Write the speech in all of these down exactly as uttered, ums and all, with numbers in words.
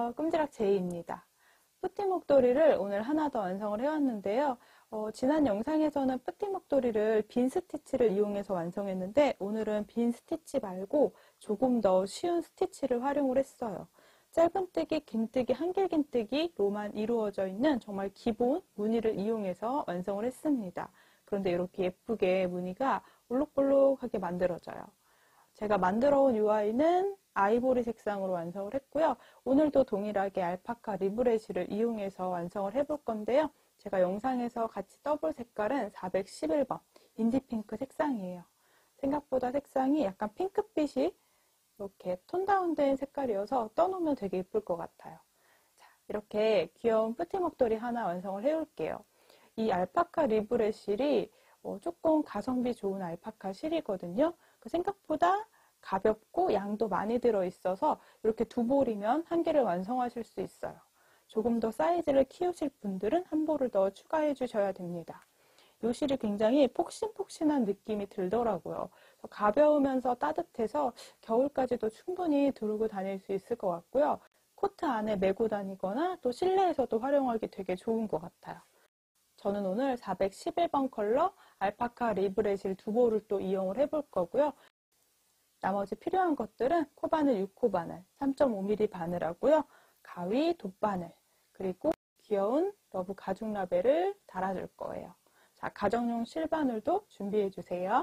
안녕하세요. 끔지락 제이입니다. 뿌띠 목도리를 오늘 하나 더 완성을 해왔는데요. 어, 지난 영상에서는 뿌띠 목도리를 빈 스티치를 이용해서 완성했는데 오늘은 빈 스티치 말고 조금 더 쉬운 스티치를 활용을 했어요. 짧은뜨기, 긴뜨기, 한길긴뜨기로만 이루어져 있는 정말 기본 무늬를 이용해서 완성을 했습니다. 그런데 이렇게 예쁘게 무늬가 볼록볼록하게 만들어져요. 제가 만들어 온 유아이는 아이보리 색상으로 완성을 했고요. 오늘도 동일하게 알파카 리브레시를 이용해서 완성을 해볼 건데요. 제가 영상에서 같이 떠볼 색깔은 사백십일 번 인디핑크 색상이에요. 생각보다 색상이 약간 핑크빛이 이렇게 톤 다운된 색깔이어서 떠놓으면 되게 예쁠 것 같아요. 자, 이렇게 귀여운 뿌띠 목도리 하나 완성을 해올게요. 이 알파카 리브레 실이 어, 조금 가성비 좋은 알파카 실이거든요. 그 생각보다 가볍고 양도 많이 들어있어서 이렇게 두 볼이면 한 개를 완성하실 수 있어요. 조금 더 사이즈를 키우실 분들은 한 볼을 더 추가해 주셔야 됩니다. 이 실이 굉장히 폭신폭신한 느낌이 들더라고요. 가벼우면서 따뜻해서 겨울까지도 충분히 두르고 다닐 수 있을 것 같고요. 코트 안에 메고 다니거나 또 실내에서도 활용하기 되게 좋은 것 같아요. 저는 오늘 사백십일 번 컬러 알파카 리브레 실 두 볼을 또 이용을 해볼 거고요. 나머지 필요한 것들은 코바늘 육 호 바늘, 삼 점 오 밀리미터 바늘하고요. 가위, 돗바늘, 그리고 귀여운 러브 가죽 라벨을 달아줄 거예요. 자, 가정용 실바늘도 준비해 주세요.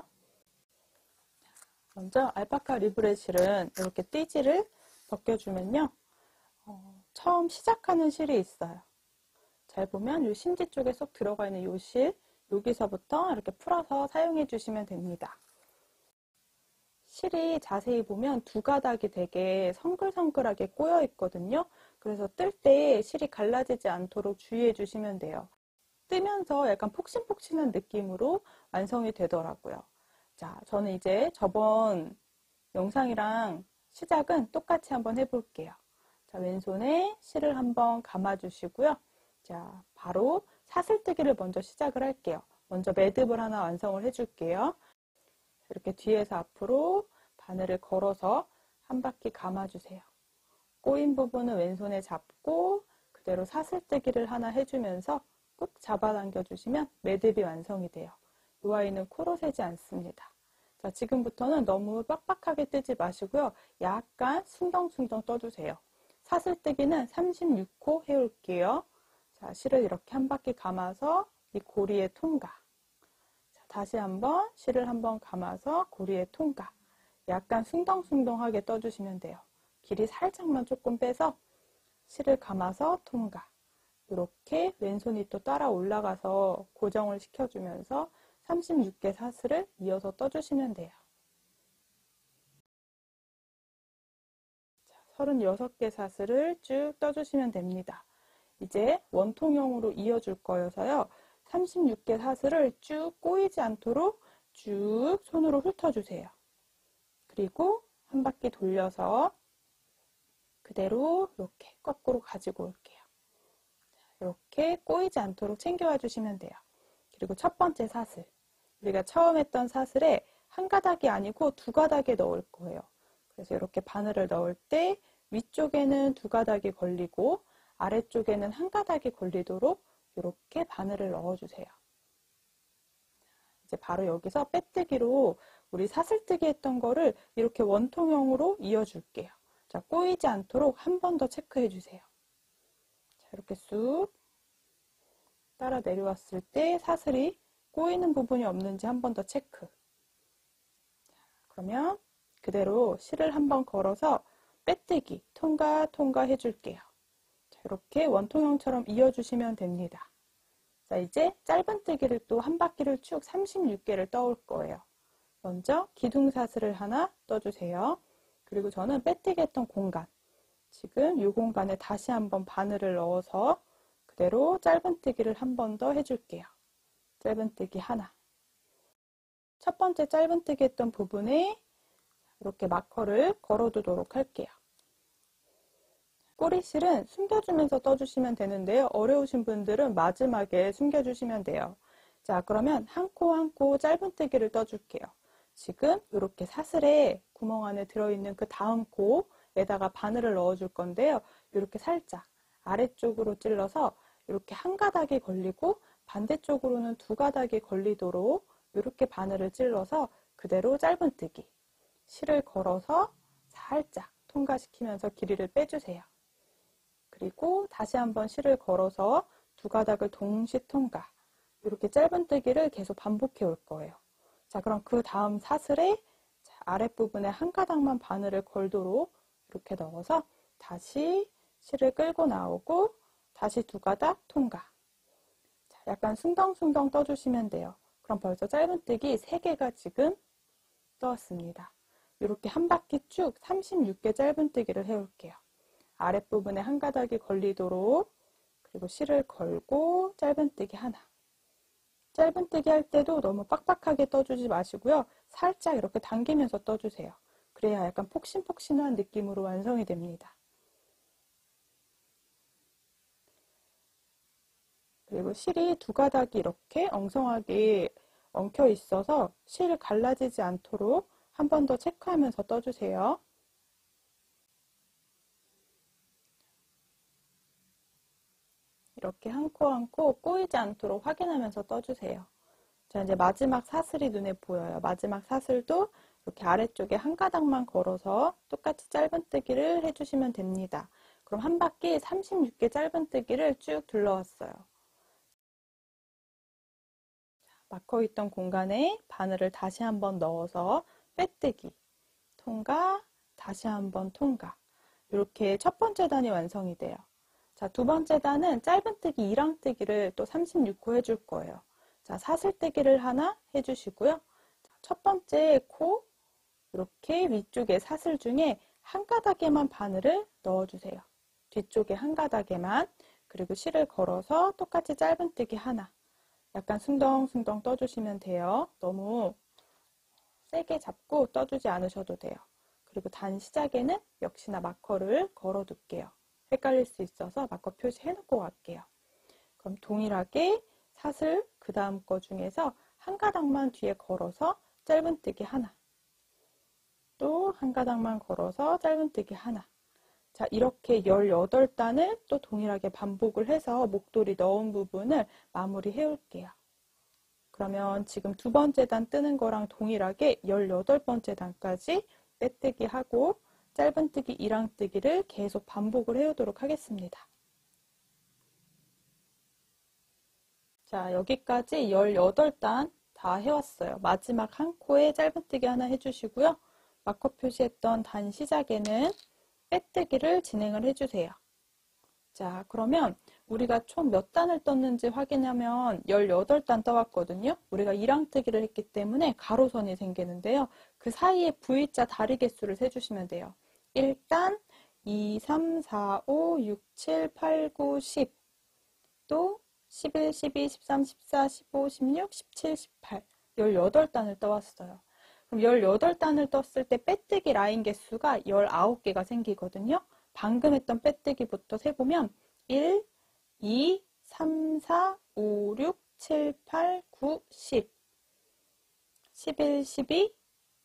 먼저 알파카 리브레 실은 이렇게 띠지를 벗겨주면요. 어, 처음 시작하는 실이 있어요. 잘 보면 이 심지 쪽에 쏙 들어가 있는 이 실, 여기서부터 이렇게 풀어서 사용해 주시면 됩니다. 실이 자세히 보면 두 가닥이 되게 성글성글하게 꼬여 있거든요. 그래서 뜰 때 실이 갈라지지 않도록 주의해 주시면 돼요. 뜨면서 약간 폭신폭신한 느낌으로 완성이 되더라고요. 자, 저는 이제 저번 영상이랑 시작은 똑같이 한번 해볼게요. 자, 왼손에 실을 한번 감아주시고요. 자, 바로 사슬뜨기를 먼저 시작을 할게요. 먼저 매듭을 하나 완성을 해줄게요. 이렇게 뒤에서 앞으로 바늘을 걸어서 한 바퀴 감아주세요. 꼬인 부분은 왼손에 잡고 그대로 사슬뜨기를 하나 해주면서 꾹 잡아당겨 주시면 매듭이 완성이 돼요. 이 아이는 코로 세지 않습니다. 자, 지금부터는 너무 빡빡하게 뜨지 마시고요. 약간 숭덩숭덩 떠주세요. 사슬뜨기는 삼십육 호 해올게요. 자, 실을 이렇게 한 바퀴 감아서 이 고리에 통과. 자, 다시 한번 실을 한번 감아서 고리에 통과. 약간 숭덩숭덩하게 떠주시면 돼요. 길이 살짝만 조금 빼서 실을 감아서 통과. 이렇게 왼손이 또 따라 올라가서 고정을 시켜주면서 삼십육 개 사슬을 이어서 떠주시면 돼요. 자, 서른여섯 개 사슬을 쭉 떠주시면 됩니다. 이제 원통형으로 이어줄 거여서요. 삼십육 개 사슬을 쭉 꼬이지 않도록 쭉 손으로 훑어주세요. 그리고 한 바퀴 돌려서 그대로 이렇게 거꾸로 가지고 올게요. 이렇게 꼬이지 않도록 챙겨와 주시면 돼요. 그리고 첫 번째 사슬. 우리가 처음 했던 사슬에 한 가닥이 아니고 두 가닥에 넣을 거예요. 그래서 이렇게 바늘을 넣을 때 위쪽에는 두 가닥이 걸리고 아래쪽에는 한 가닥이 걸리도록 이렇게 바늘을 넣어주세요. 이제 바로 여기서 빼뜨기로 우리 사슬뜨기 했던 거를 이렇게 원통형으로 이어줄게요. 자, 꼬이지 않도록 한 번 더 체크해 주세요. 자, 이렇게 쑥 따라 내려왔을 때 사슬이 꼬이는 부분이 없는지 한 번 더 체크. 자, 그러면 그대로 실을 한번 걸어서 빼뜨기 통과 통과 해줄게요. 자, 이렇게 원통형처럼 이어주시면 됩니다. 자, 이제 짧은뜨기를 또 한 바퀴를 쭉 삼십육 개를 떠올 거예요. 먼저 기둥사슬을 하나 떠주세요. 그리고 저는 빼뜨기 했던 공간, 지금 이 공간에 다시 한번 바늘을 넣어서 그대로 짧은뜨기를 한 번 더 해줄게요. 짧은뜨기 하나. 첫 번째 짧은뜨기 했던 부분에 이렇게 마커를 걸어두도록 할게요. 꼬리실은 숨겨주면서 떠주시면 되는데요. 어려우신 분들은 마지막에 숨겨주시면 돼요. 자, 그러면 한 코 한 코 짧은뜨기를 떠줄게요. 지금 이렇게 사슬에 구멍 안에 들어있는 그 다음 코에다가 바늘을 넣어줄 건데요. 이렇게 살짝 아래쪽으로 찔러서 이렇게 한 가닥이 걸리고 반대쪽으로는 두 가닥이 걸리도록 이렇게 바늘을 찔러서 그대로 짧은뜨기, 실을 걸어서 살짝 통과시키면서 길이를 빼주세요. 그리고 다시 한번 실을 걸어서 두 가닥을 동시 통과, 이렇게 짧은뜨기를 계속 반복해 올 거예요. 자, 그럼 그 다음 사슬에 아랫부분에 한 가닥만 바늘을 걸도록 이렇게 넣어서 다시 실을 끌고 나오고 다시 두 가닥 통과. 자, 약간 숭덩숭덩 떠주시면 돼요. 그럼 벌써 짧은뜨기 세 개가 지금 떠왔습니다. 이렇게 한 바퀴 쭉 삼십육 개 짧은뜨기를 해올게요. 아랫부분에 한 가닥이 걸리도록, 그리고 실을 걸고 짧은뜨기 하나. 짧은뜨기 할 때도 너무 빡빡하게 떠주지 마시고요. 살짝 이렇게 당기면서 떠주세요. 그래야 약간 폭신폭신한 느낌으로 완성이 됩니다. 그리고 실이 두 가닥이 이렇게 엉성하게 엉켜 있어서 실 갈라지지 않도록 한 번 더 체크하면서 떠주세요. 이렇게 한 코 한 코 꼬이지 않도록 확인하면서 떠주세요. 자, 이제 마지막 사슬이 눈에 보여요. 마지막 사슬도 이렇게 아래쪽에 한 가닥만 걸어서 똑같이 짧은뜨기를 해주시면 됩니다. 그럼 한 바퀴 삼십육 개 짧은뜨기를 쭉 둘러왔어요. 막혀 있던 공간에 바늘을 다시 한번 넣어서 빼뜨기, 통과, 다시 한번 통과. 이렇게 첫 번째 단이 완성이 돼요. 자, 두 번째 단은 짧은뜨기 이랑뜨기를 또 삼십육 코 해줄 거예요. 자, 사슬뜨기를 하나 해주시고요. 첫 번째 코, 이렇게 위쪽에 사슬 중에 한 가닥에만 바늘을 넣어주세요. 뒤쪽에 한 가닥에만. 그리고 실을 걸어서 똑같이 짧은뜨기 하나. 약간 숭덩숭덩 떠주시면 돼요. 너무 세게 잡고 떠주지 않으셔도 돼요. 그리고 단 시작에는 역시나 마커를 걸어 둘게요. 헷갈릴 수 있어서 마커 표시해 놓고 갈게요. 그럼 동일하게 사슬 그 다음 거 중에서 한 가닥만 뒤에 걸어서 짧은뜨기 하나. 또 한 가닥만 걸어서 짧은뜨기 하나. 자, 이렇게 열여덟 단을 또 동일하게 반복을 해서 목도리 넣은 부분을 마무리 해 올게요. 그러면 지금 두 번째 단 뜨는 거랑 동일하게 열여덟 번째 단까지 빼뜨기 하고 짧은뜨기 이랑뜨기를 계속 반복을 해오도록 하겠습니다. 자, 여기까지 열여덟 단 다 해왔어요. 마지막 한 코에 짧은뜨기 하나 해주시고요. 마커 표시했던 단 시작에는 빼뜨기를 진행을 해주세요. 자, 그러면 우리가 총 몇 단을 떴는지 확인하면 열여덟 단 떠왔거든요. 우리가 이랑뜨기를 했기 때문에 가로선이 생기는데요. 그 사이에 V자 다리 개수를 세주시면 돼요. 일 단, 이, 삼, 사, 오, 육, 칠, 팔, 구, 십, 또 십일, 십이, 십삼, 십사, 십오, 십육, 십칠, 십팔, 열여덟 단을 떠왔어요. 그럼 열여덟 단을 떴을 때 빼뜨기 라인 개수가 열아홉 개가 생기거든요. 방금 했던 빼뜨기부터 세보면 일, 이, 삼, 사, 오, 육, 칠, 팔, 구, 십, 십일, 십이,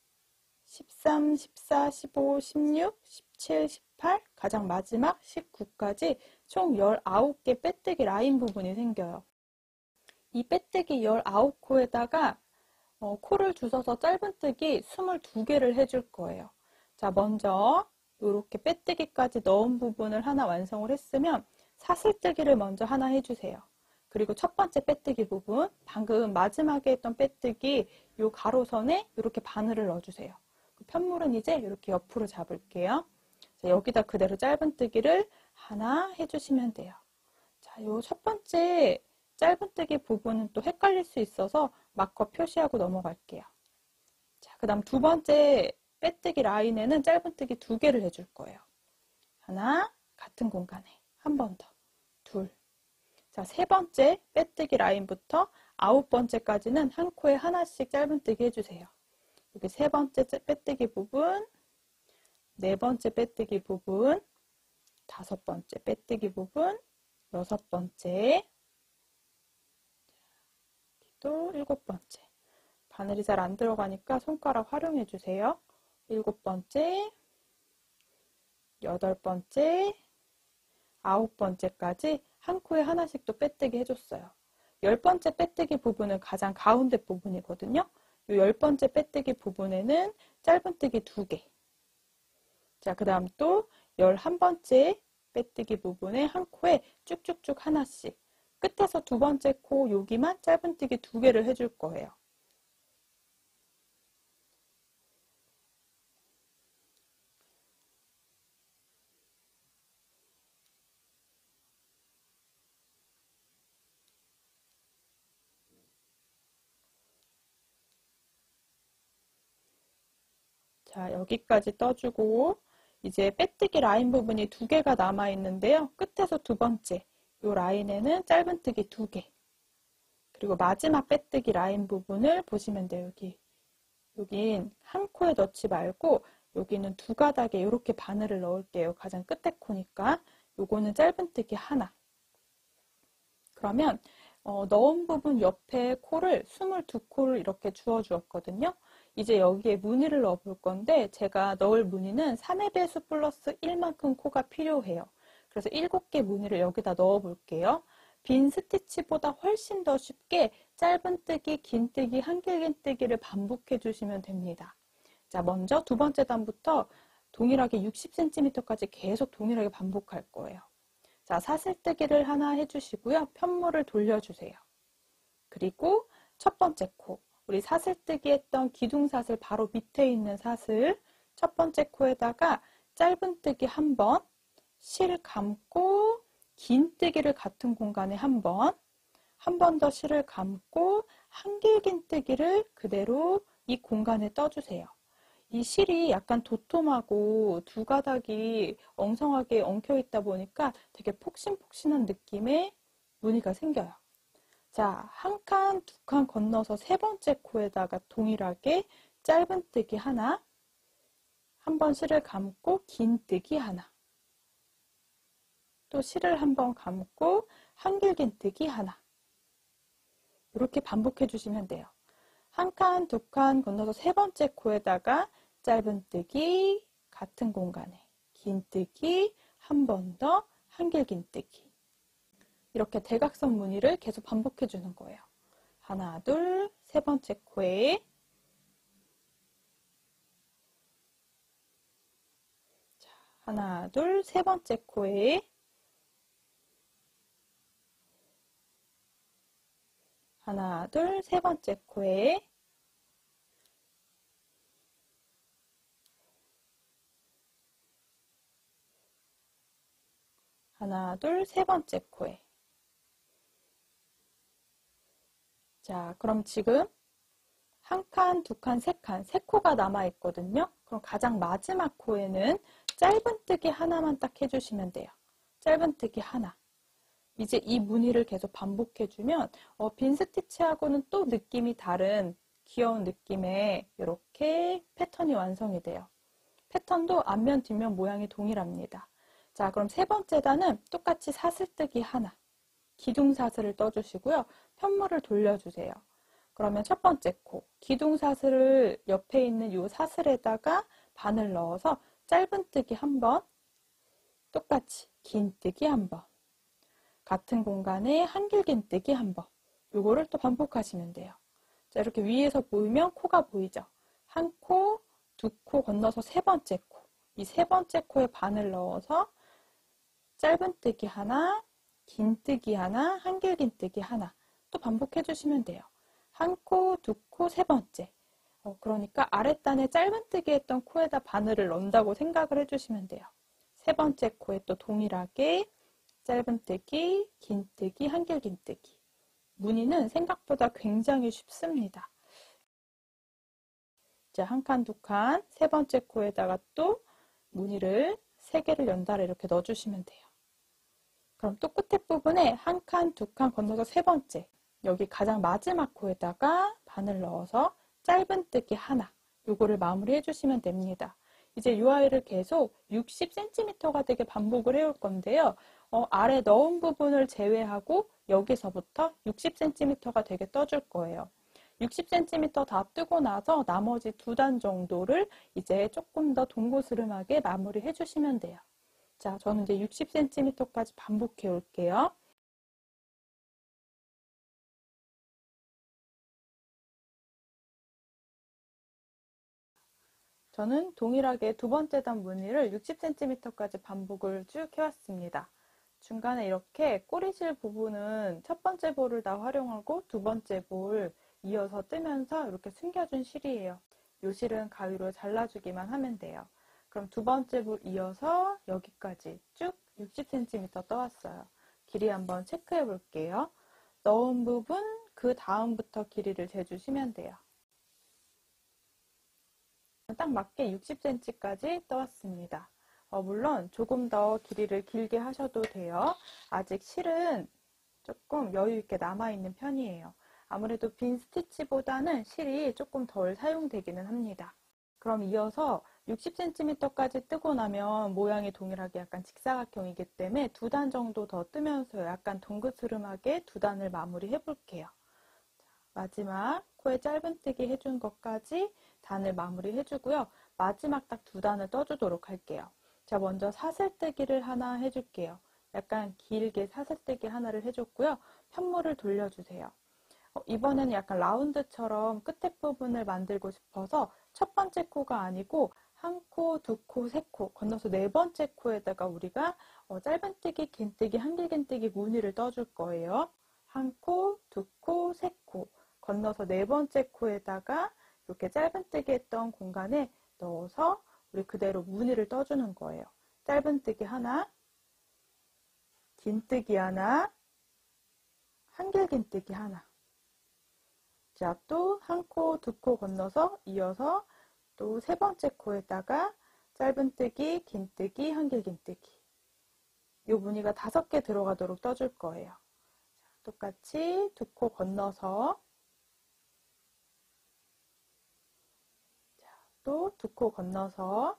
십삼, 십사, 십오, 십육, 십칠, 십팔, 가장 마지막 십구까지 총 열아홉 개 빼뜨기 라인 부분이 생겨요. 이 빼뜨기 열아홉 코에다가 어, 코를 주셔서 짧은뜨기 이십이 개를 해줄 거예요. 자, 먼저 이렇게 빼뜨기까지 넣은 부분을 하나 완성을 했으면 사슬뜨기를 먼저 하나 해주세요. 그리고 첫 번째 빼뜨기 부분, 방금 마지막에 했던 빼뜨기 요 가로선에 이렇게 바늘을 넣어주세요. 그 편물은 이제 이렇게 옆으로 잡을게요. 자, 여기다 그대로 짧은뜨기를 하나 해주시면 돼요. 자, 요 첫 번째 짧은뜨기 부분은 또 헷갈릴 수 있어서 마커 표시하고 넘어갈게요. 자, 그 다음 두 번째 빼뜨기 라인에는 짧은뜨기 두 개를 해줄 거예요. 하나, 같은 공간에 한 번 더, 둘. 자, 세 번째 빼뜨기 라인부터 아홉 번째까지는 한 코에 하나씩 짧은뜨기 해주세요. 여기 세 번째 빼뜨기 부분, 네 번째 빼뜨기 부분, 다섯 번째 빼뜨기 부분, 여섯 번째, 또 일곱 번째. 바늘이 잘 안 들어가니까 손가락 활용해 주세요. 일곱 번째, 여덟 번째, 아홉 번째까지 한 코에 하나씩 또 빼뜨기 해줬어요. 열 번째 빼뜨기 부분은 가장 가운데 부분이거든요. 이 열 번째 빼뜨기 부분에는 짧은뜨기 두 개. 자, 그 다음 또 열한 번째 빼뜨기 부분에 한 코에 쭉쭉쭉 하나씩. 끝에서 두 번째 코 여기만 짧은뜨기 두 개를 해줄 거예요. 자, 여기까지 떠주고 이제 빼뜨기 라인 부분이 두 개가 남아 있는데요. 끝에서 두 번째 이 라인에는 짧은뜨기 두 개. 그리고 마지막 빼뜨기 라인 부분을 보시면 돼요. 여기. 여긴 한 코에 넣지 말고 여기는 두 가닥에 이렇게 바늘을 넣을게요. 가장 끝에 코니까. 요거는 짧은뜨기 하나. 그러면 어, 넣은 부분 옆에 코를 스물두 코를 이렇게 주워 주었거든요. 이제 여기에 무늬를 넣어 볼 건데 제가 넣을 무늬는 삼의 배수 플러스 일만큼 코가 필요해요. 그래서 일곱 개 무늬를 여기다 넣어 볼게요. 빈 스티치보다 훨씬 더 쉽게 짧은뜨기, 긴뜨기, 한길긴뜨기를 반복해 주시면 됩니다. 자, 먼저 두 번째 단부터 동일하게 육십 센티미터까지 계속 동일하게 반복할 거예요. 자, 사슬뜨기를 하나 해주시고요. 편물을 돌려주세요. 그리고 첫 번째 코, 우리 사슬뜨기 했던 기둥사슬 바로 밑에 있는 사슬, 첫 번째 코에다가 짧은뜨기 한 번, 실 감고 긴뜨기를 같은 공간에 한 번, 한 번 더 실을 감고 한길긴뜨기를 그대로 이 공간에 떠주세요. 이 실이 약간 도톰하고 두 가닥이 엉성하게 엉켜 있다 보니까 되게 폭신폭신한 느낌의 무늬가 생겨요. 자, 한 칸, 두 칸 건너서 세 번째 코에다가 동일하게 짧은뜨기 하나, 한 번 실을 감고 긴뜨기 하나, 또 실을 한 번 감고 한길긴뜨기 하나. 이렇게 반복해 주시면 돼요. 한 칸, 두 칸 건너서 세 번째 코에다가 짧은뜨기 같은 공간에 긴뜨기 한 번 더 한길긴뜨기. 이렇게 대각선 무늬를 계속 반복해 주는 거예요. 하나, 둘, 세 번째 코에 자, 하나, 둘, 세 번째 코에 하나, 둘, 세 번째 코에 하나, 둘, 세 번째 코에 자, 그럼 지금 한 칸, 두 칸, 세 칸, 세 코가 남아 있거든요. 그럼 가장 마지막 코에는 짧은뜨기 하나만 딱 해주시면 돼요. 짧은뜨기 하나. 이제 이 무늬를 계속 반복해주면 어, 빈 스티치하고는 또 느낌이 다른 귀여운 느낌의 이렇게 패턴이 완성이 돼요. 패턴도 앞면, 뒷면 모양이 동일합니다. 자, 그럼 세 번째 단은 똑같이 사슬뜨기 하나. 기둥사슬을 떠주시고요. 편물을 돌려주세요. 그러면 첫 번째 코, 기둥사슬을 옆에 있는 이 사슬에다가 바늘 넣어서 짧은뜨기 한 번, 똑같이 긴뜨기 한 번, 같은 공간에 한길긴뜨기 한 번. 요거를 또 반복하시면 돼요. 자, 이렇게 위에서 보이면 코가 보이죠? 한 코, 두 코 건너서 세 번째 코. 이 세 번째 코에 바늘 넣어서 짧은뜨기 하나, 긴뜨기 하나, 한길긴뜨기 하나. 또 반복해 주시면 돼요. 한 코, 두 코, 세 번째. 어, 그러니까 아랫단에 짧은뜨기 했던 코에다 바늘을 넣는다고 생각을 해주시면 돼요. 세 번째 코에 또 동일하게 짧은뜨기, 긴뜨기, 한길긴뜨기. 무늬는 생각보다 굉장히 쉽습니다. 자, 한 칸, 두 칸, 세 번째 코에다가 또 무늬를 세 개를 연달아 이렇게 넣어주시면 돼요. 그럼 또 끝에 부분에 한 칸, 두 칸 건너서 세 번째, 여기 가장 마지막 코에다가 바늘 넣어서 짧은뜨기 하나, 요거를 마무리 해주시면 됩니다. 이제 이 아이를 계속 육십 센티미터가 되게 반복을 해올 건데요. 어, 아래 넣은 부분을 제외하고 여기서부터 육십 센티미터가 되게 떠줄 거예요. 육십 센티미터 다 뜨고 나서 나머지 두 단 정도를 이제 조금 더 동고스름하게 마무리 해주시면 돼요. 자, 저는 이제 육십 센티미터까지 반복해 올게요. 저는 동일하게 두 번째 단 무늬를 육십 센티미터까지 반복을 쭉 해왔습니다. 중간에 이렇게 꼬리실 부분은 첫 번째 볼을 다 활용하고 두 번째 볼 이어서 뜨면서 이렇게 숨겨준 실이에요. 이 실은 가위로 잘라주기만 하면 돼요. 그럼 두 번째 볼 이어서 여기까지 쭉 육십 센티미터 떠왔어요. 길이 한번 체크해 볼게요. 넣은 부분 그 다음부터 길이를 재주시면 돼요. 딱 맞게 육십 센티미터까지 떠왔습니다. 어, 물론 조금 더 길이를 길게 하셔도 돼요. 아직 실은 조금 여유 있게 남아있는 편이에요. 아무래도 빈 스티치보다는 실이 조금 덜 사용되기는 합니다. 그럼 이어서 육십 센티미터까지 뜨고 나면 모양이 동일하게 약간 직사각형이기 때문에 두 단 정도 더 뜨면서 약간 동그스름하게 두 단을 마무리 해볼게요. 마지막 코에 짧은뜨기 해준 것까지 단을 마무리 해주고요. 마지막 딱 두 단을 떠주도록 할게요. 자, 먼저 사슬뜨기를 하나 해줄게요. 약간 길게 사슬뜨기 하나를 해줬고요. 편물을 돌려주세요. 어, 이번에는 약간 라운드처럼 끝에 부분을 만들고 싶어서 첫 번째 코가 아니고 한 코, 두 코, 세 코 건너서 네 번째 코에다가 우리가 어, 짧은뜨기, 긴뜨기, 한길긴뜨기 무늬를 떠줄 거예요. 한 코, 두 코, 세 코 건너서 네 번째 코에다가 이렇게 짧은뜨기 했던 공간에 넣어서 우리 그대로 무늬를 떠주는 거예요. 짧은뜨기 하나, 긴뜨기 하나, 한길긴뜨기 하나. 자, 또 한 코, 두 코 건너서 이어서 또 세 번째 코에다가 짧은뜨기, 긴뜨기, 한길긴뜨기. 이 무늬가 다섯 개 들어가도록 떠줄 거예요. 자, 똑같이 두 코 건너서 또 두 코 건너서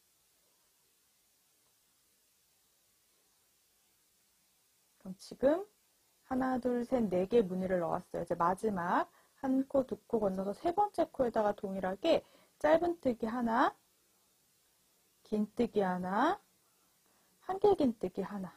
그럼 지금 하나, 둘, 셋, 네 개 무늬를 넣었어요. 이제 마지막 한 코, 두 코 건너서 세 번째 코에다가 동일하게 짧은뜨기 하나, 긴뜨기 하나, 한길긴뜨기 하나.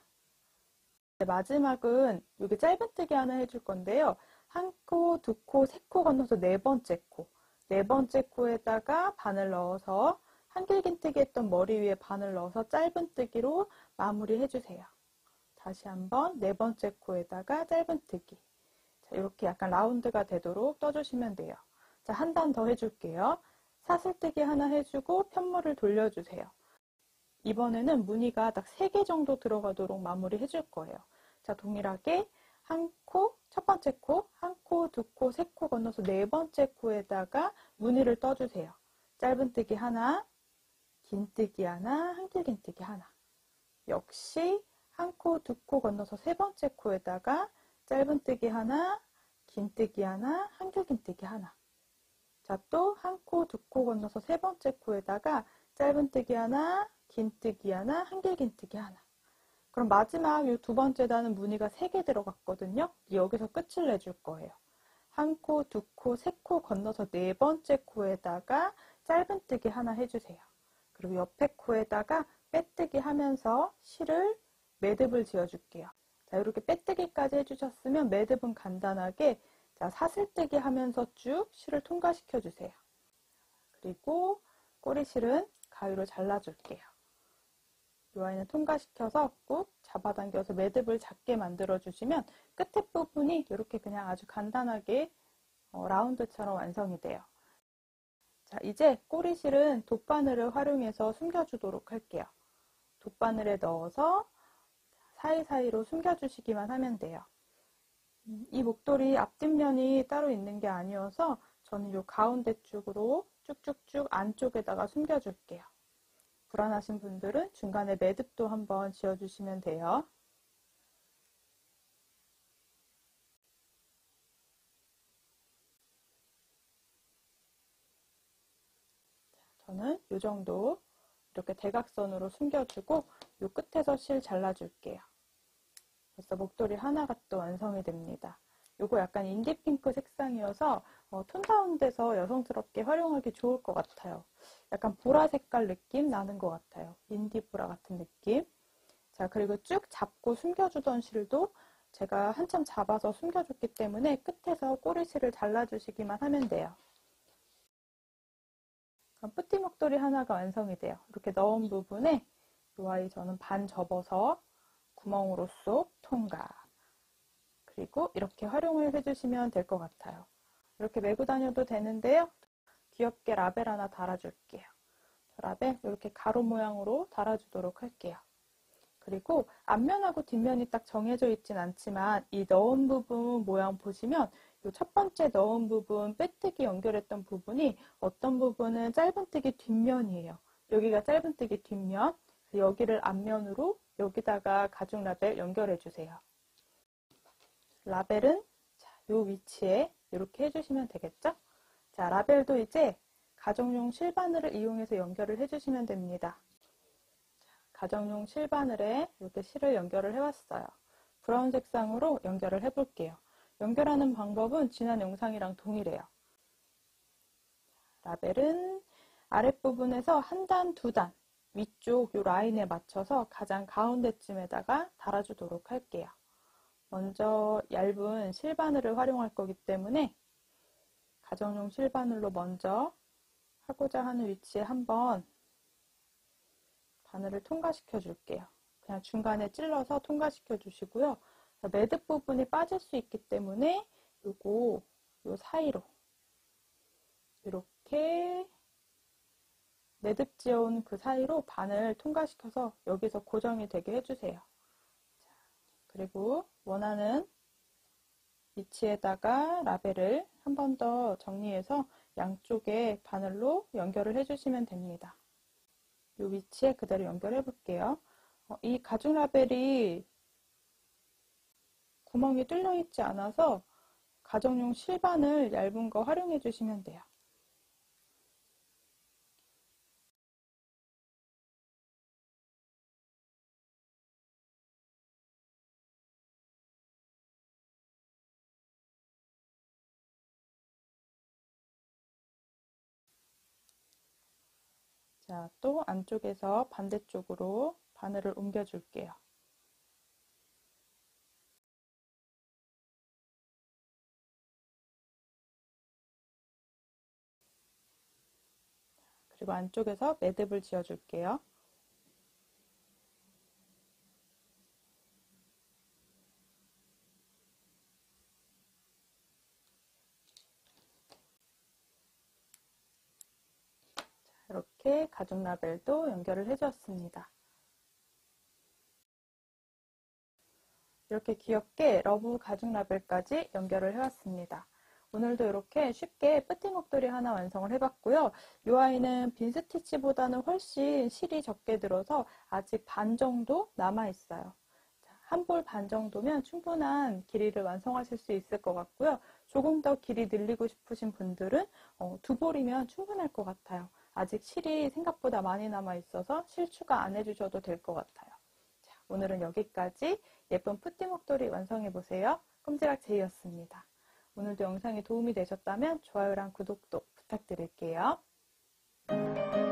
마지막은 여기 짧은뜨기 하나 해줄 건데요. 한 코, 두 코, 세 코 건너서 네 번째 코. 네 번째 코에다가 바늘 넣어서 한길긴뜨기 했던 머리 위에 바늘 넣어서 짧은뜨기로 마무리 해주세요. 다시 한번 네 번째 코에다가 짧은뜨기. 자, 이렇게 약간 라운드가 되도록 떠주시면 돼요. 자, 한 단 더 해줄게요. 사슬뜨기 하나 해주고 편물을 돌려주세요. 이번에는 무늬가 딱 세 개 정도 들어가도록 마무리 해줄 거예요. 자, 동일하게 한 코, 첫 번째 코, 한 코, 두 코, 세 코 건너서 네 번째 코에다가 무늬를 떠주세요. 짧은뜨기 하나, 긴뜨기 하나, 한길긴뜨기 하나. 역시 한 코, 두 코 건너서 세 번째 코에다가 짧은뜨기 하나, 긴뜨기 하나, 한길긴뜨기 하나. 자, 또 한 코, 두 코 건너서 세 번째 코에다가 짧은뜨기 하나, 긴뜨기 하나, 한길긴뜨기 하나. 그럼 마지막 이 두 번째 단은 무늬가 세 개 들어갔거든요. 여기서 끝을 내줄 거예요. 한 코, 두 코, 세 코 건너서 네 번째 코에다가 짧은뜨기 하나 해주세요. 그리고 옆에 코에다가 빼뜨기 하면서 실을 매듭을 지어줄게요. 자, 이렇게 빼뜨기까지 해주셨으면 매듭은 간단하게 자, 사슬뜨기 하면서 쭉 실을 통과시켜 주세요. 그리고 꼬리실은 가위로 잘라줄게요. 이 아이는 통과시켜서 꾹 잡아당겨서 매듭을 작게 만들어 주시면 끝에 부분이 이렇게 그냥 아주 간단하게 어, 라운드처럼 완성이 돼요. 자, 이제 꼬리실은 돗바늘을 활용해서 숨겨주도록 할게요. 돗바늘에 넣어서 사이사이로 숨겨주시기만 하면 돼요. 이 목도리 앞뒷면이 따로 있는 게 아니어서 저는 이 가운데 쪽으로 쭉쭉쭉 안쪽에다가 숨겨줄게요. 불안하신 분들은 중간에 매듭도 한번 지어주시면 돼요. 저는 이 정도 이렇게 대각선으로 숨겨주고 이 끝에서 실 잘라줄게요. 벌써 목도리 하나가 또 완성이 됩니다. 이거 약간 인디핑크 색상이어서 어, 톤 다운돼서 여성스럽게 활용하기 좋을 것 같아요. 약간 보라 색깔 느낌 나는 것 같아요. 인디 보라 같은 느낌. 자, 그리고 쭉 잡고 숨겨주던 실도 제가 한참 잡아서 숨겨줬기 때문에 끝에서 꼬리실을 잘라주시기만 하면 돼요. 그럼 뿌띠 목도리 하나가 완성이 돼요. 이렇게 넣은 부분에 이 아이 저는 반 접어서 구멍으로 쏙 통과. 그리고 이렇게 활용을 해주시면 될 것 같아요. 이렇게 메고 다녀도 되는데요. 귀엽게 라벨 하나 달아줄게요. 라벨 이렇게 가로 모양으로 달아주도록 할게요. 그리고 앞면하고 뒷면이 딱 정해져 있진 않지만 이 넣은 부분 모양 보시면 이 첫 번째 넣은 부분 빼뜨기 연결했던 부분이 어떤 부분은 짧은뜨기 뒷면이에요. 여기가 짧은뜨기 뒷면, 여기를 앞면으로 여기다가 가죽 라벨 연결해 주세요. 라벨은 이 위치에 이렇게 해주시면 되겠죠? 자, 라벨도 이제 가정용 실바늘을 이용해서 연결을 해주시면 됩니다. 가정용 실바늘에 이렇게 실을 연결을 해왔어요. 브라운 색상으로 연결을 해볼게요. 연결하는 방법은 지난 영상이랑 동일해요. 라벨은 아랫부분에서 한 단, 두 단 위쪽 이 라인에 맞춰서 가장 가운데쯤에다가 달아주도록 할게요. 먼저 얇은 실바늘을 활용할 거기 때문에 가정용 실바늘로 먼저 하고자 하는 위치에 한번 바늘을 통과시켜 줄게요. 그냥 중간에 찔러서 통과시켜 주시고요. 매듭 부분이 빠질 수 있기 때문에 요거 요 사이로 이렇게 매듭 지어온 그 사이로 바늘 통과시켜서 여기서 고정이 되게 해주세요. 자, 그리고 원하는 위치에다가 라벨을 한 번 더 정리해서 양쪽에 바늘로 연결을 해주시면 됩니다. 이 위치에 그대로 연결해 볼게요. 어, 이 가죽 라벨이 구멍이 뚫려 있지 않아서 가정용 실바늘 얇은 거 활용해 주시면 돼요. 자, 또 안쪽에서 반대쪽으로 바늘을 옮겨 줄게요. 그리고 안쪽에서 매듭을 지어 줄게요. 이렇게 가죽 라벨도 연결을 해주었습니다. 이렇게 귀엽게 러브 가죽 라벨까지 연결을 해왔습니다. 오늘도 이렇게 쉽게 뿌띠 목도리 하나 완성을 해봤고요. 이 아이는 빈 스티치보다는 훨씬 실이 적게 들어서 아직 반 정도 남아있어요. 한 볼 반 정도면 충분한 길이를 완성하실 수 있을 것 같고요. 조금 더 길이 늘리고 싶으신 분들은 어, 두 볼이면 충분할 것 같아요. 아직 실이 생각보다 많이 남아있어서 실 추가 안 해주셔도 될 것 같아요. 자, 오늘은 여기까지 예쁜 뿌띠 목도리 완성해보세요. 꼼지락 제이였습니다. 오늘도 영상이 도움이 되셨다면 좋아요랑 구독도 부탁드릴게요.